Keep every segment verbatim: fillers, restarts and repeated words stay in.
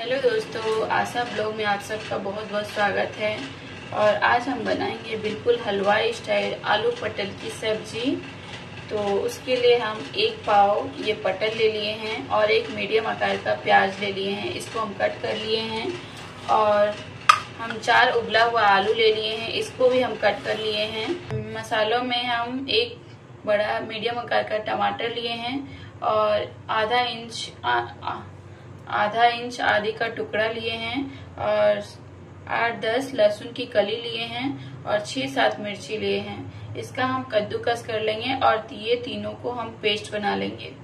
Hello दोस्तों, आशा blog में आप सबका बहुत बहुत स्वागत है। और आज हम बनाएंगे बिल्कुल हलवाई स्टाइल आलू पटल की सब्जी। तो उसके लिए हम एक पाव ये पटल ले लिए हैं और एक मीडियम आकार का प्याज ले लिए हैं। इसको हम कट कर लिए हैं। और हम चार उबला हुआ आलू ले लिए हैं, इसको भी हम कट कर लिए हैं। मसालों में हम एक बड़ा मीडियम आकार का टमाटर लिए हैं और आधा इंच आ, आ, आधा इंच आदि का टुकड़ा लिए हैं और आठ दस लहसुन की कली लिए हैं और छह सात मिर्ची लिए हैं। इसका हम कद्दूकस कर लेंगे और ये तीनों को हम पेस्ट बना लेंगे।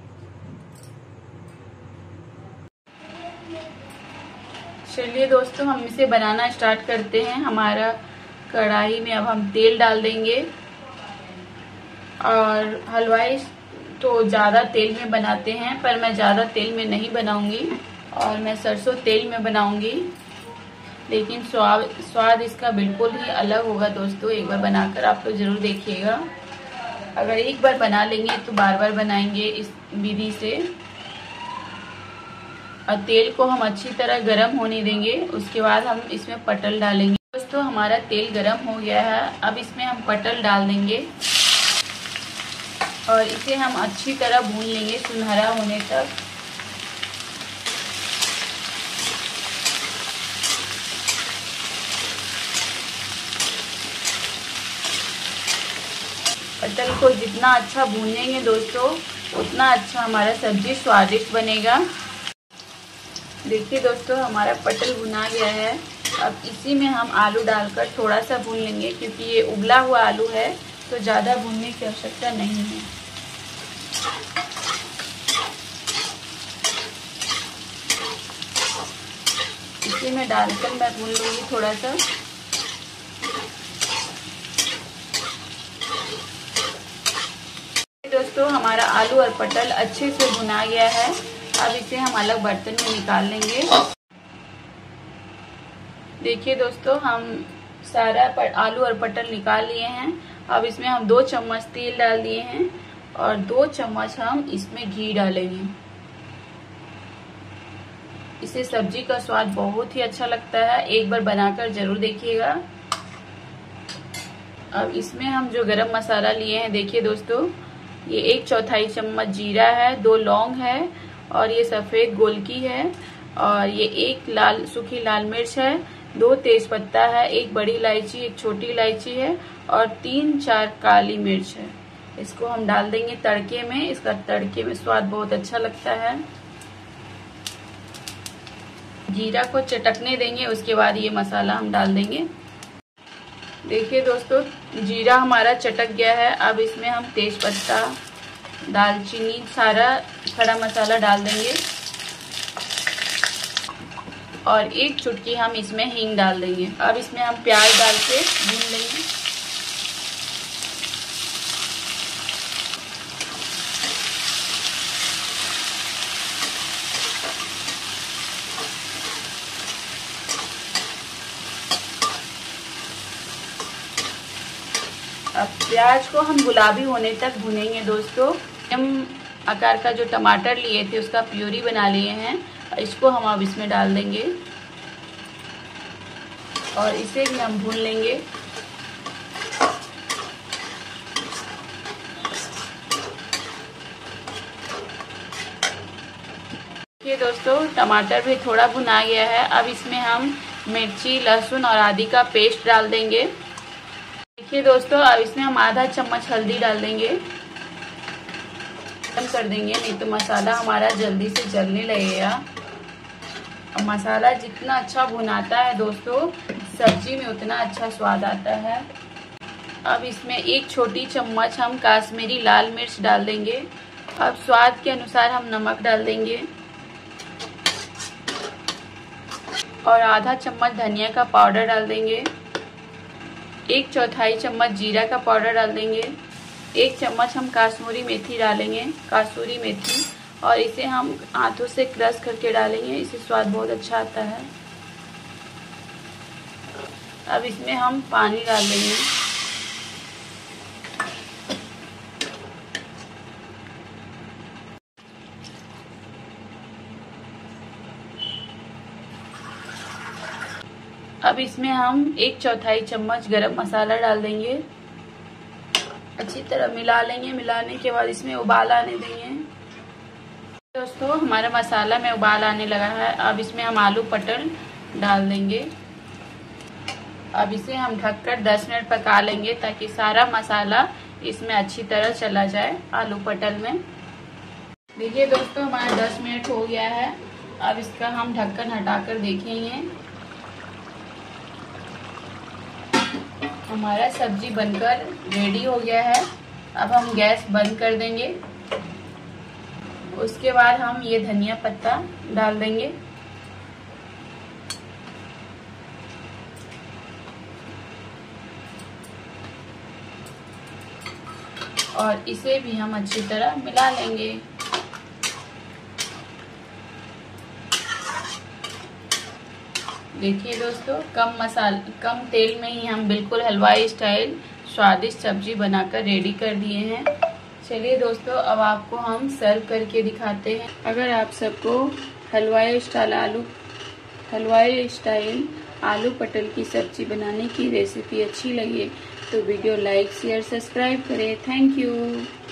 चलिए दोस्तों, हम इसे बनाना स्टार्ट करते हैं। हमारा कढ़ाई में अब हम तेल डाल देंगे। और हलवाई तो ज़्यादा तेल में बनाते हैं, पर मैं ज़्यादा तेल में नहीं बनाऊंगी और मैं सरसों तेल में बनाऊंगी। लेकिन स्वाद स्वाद इसका बिल्कुल ही अलग होगा दोस्तों। एक बार बनाकर आप लोग जरूर देखिएगा। अगर एक बार बना लेंगे तो बार बार बनाएंगे इस विधि से। और तेल को हम अच्छी तरह गर्म होने देंगे। उसके बाद हम इसमें पटल डालेंगे। दोस्तों, हमारा तेल गर्म हो गया है। अब इसमें हम पटल डाल देंगे और इसे हम अच्छी तरह भून लेंगे सुनहरा होने तक। पटल को जितना अच्छा भूनेंगे दोस्तों, उतना अच्छा हमारा सब्जी स्वादिष्ट बनेगा। देखिए दोस्तों, हमारा पटल भुना गया है। अब इसी में हम आलू डालकर थोड़ा सा भून लेंगे, क्योंकि ये उबला हुआ आलू है तो ज़्यादा भूनने की आवश्यकता नहीं है। इसी में डालकर मैं भून लूंगी थोड़ा सा। दोस्तों, हमारा आलू और पटल अच्छे से भुना गया है। अब इसे हम अलग बर्तन में निकाल लेंगे। देखिए दोस्तों, हम सारा आलू और पटल निकाल लिए हैं। अब इसमें हम दो चम्मच तेल डाल दिए हैं और दो चम्मच हम इसमें घी डालेंगे। इससे सब्जी का स्वाद बहुत ही अच्छा लगता है। एक बार बनाकर जरूर देखिएगा। अब इसमें हम जो गरम मसाला लिए हैं, देखिए दोस्तों, ये एक चौथाई चम्मच जीरा है, दो लौंग है और ये सफेद गोलकी है और ये एक लाल सूखी लाल मिर्च है, दो तेज पत्ता है, एक बड़ी इलायची, एक छोटी इलायची है और तीन चार काली मिर्च है। इसको हम डाल देंगे तड़के में। इसका तड़के में स्वाद बहुत अच्छा लगता है। जीरा को चटकने देंगे, उसके बाद ये मसाला हम डाल देंगे। देखिए दोस्तों, जीरा हमारा चटक गया है। अब इसमें हम तेज पत्ता, दालचीनी, सारा खड़ा मसाला डाल देंगे और एक चुटकी हम इसमें हींग डाल देंगे। अब इसमें हम प्याज डाल के भून लेंगे। अब प्याज को हम गुलाबी होने तक भुनेंगे दोस्तों। हम आकार का जो टमाटर लिए थे उसका प्यूरी बना लिए हैं, इसको हम अब इसमें डाल देंगे और इसे भी हम भून लेंगे। देखिए दोस्तों, टमाटर भी थोड़ा भुना गया है। अब इसमें हम मिर्ची, लहसुन और आदि का पेस्ट डाल देंगे। देखिए दोस्तों, अब इसमें हम आधा चम्मच हल्दी डाल देंगे। कम कर देंगे, नहीं तो मसाला हमारा जल्दी से जलने लगेगा। अब मसाला जितना अच्छा भुनाता है दोस्तों, सब्जी में उतना अच्छा स्वाद आता है। अब इसमें एक छोटी चम्मच हम काश्मीरी लाल मिर्च डाल देंगे। अब स्वाद के अनुसार हम नमक डाल देंगे और आधा चम्मच धनिया का पाउडर डाल देंगे। एक चौथाई चम्मच जीरा का पाउडर डाल देंगे। एक चम्मच हम कसूरी मेथी डालेंगे, कसूरी मेथी, और इसे हम हाथों से क्रश करके डालेंगे। इससे स्वाद बहुत अच्छा आता है। अब इसमें हम पानी डाल देंगे। अब इसमें हम एक चौथाई चम्मच गरम मसाला डाल देंगे। अच्छी तरह मिला लेंगे। मिलाने के बाद इसमें उबाल आने देंगे। दोस्तों हमारा मसाला में उबाल आने लगा है। अब इसमें हम आलू पटल डाल देंगे। अब इसे हम ढककर दस मिनट पका लेंगे ताकि सारा मसाला इसमें अच्छी तरह चला जाए आलू पटल में। देखिए दोस्तों हमारा दस मिनट हो गया है। अब इसका हम ढक्कन हटाकर देखेंगे। हमारा सब्जी बनकर रेडी हो गया है। अब हम गैस बंद कर देंगे। उसके बाद हम ये धनिया पत्ता डाल देंगे। और इसे भी हम अच्छी तरह मिला लेंगे। देखिए दोस्तों कम मसाला कम तेल में ही हम बिल्कुल हलवाई स्टाइल स्वादिष्ट सब्जी बनाकर रेडी कर दिए हैं। चलिए दोस्तों अब आपको हम सर्व करके दिखाते हैं। अगर आप सबको हलवाई स्टाइल आलू हलवाई स्टाइल आलू पटल की सब्जी बनाने की रेसिपी अच्छी लगी तो वीडियो लाइक शेयर सब्सक्राइब करें। Thank you.